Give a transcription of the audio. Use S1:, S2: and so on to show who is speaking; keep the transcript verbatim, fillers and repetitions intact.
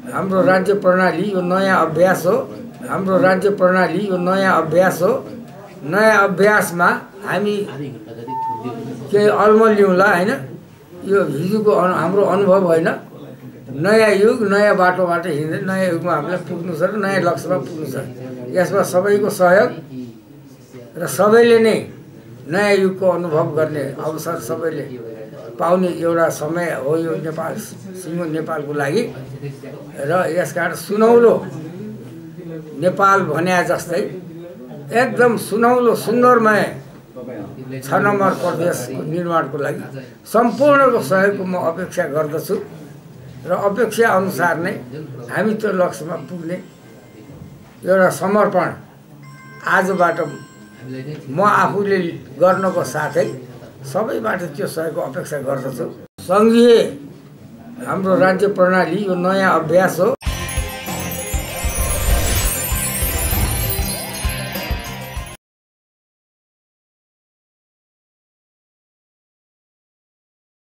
S1: हाम्रो राज्य प्रणाली यो नयाँ अभ्यास हो। हाम्रो राज्य प्रणाली यो नयाँ अभ्यास हो। नयाँ अभ्यासमा हामी केही अलमल लिउँला हैन। यो हिजोको हाम्रो अनुभव होइन। नयाँ युग नयाँ बाटोबाट हिँड्दै नयाँ युगमा हामीलाई पुग्नु छ र नयाँ लक्ष्यमा पुग्नु छ। यसमा सबैको सहयोग र सबैले नै नयाँ युगको अनुभव गर्ने अवसर सबैले पाउने एउटा समय हो यो नेपाल सिङ्गो नेपालको लागि। र यसकारण सुनौलो नेपाल भन्या जस्तै एकदम सुनौलो सुन्दरमय छ नम्बर प्रदेशको निर्माणको लागि सम्पूर्णको सहयोगको म अपेक्षा गर्दछु र अपेक्षा अनुसार नै हामी त्यो लक्ष्यमा पुग्ने एउटा समर्पण आजबाट म आफूले गर्नको साथै सबैबाट त्यो सहयोगको अपेक्षा गर्दछु। सङ्घीय हाम्रो राज्य प्रणाली यो नयाँ अभ्यास हो।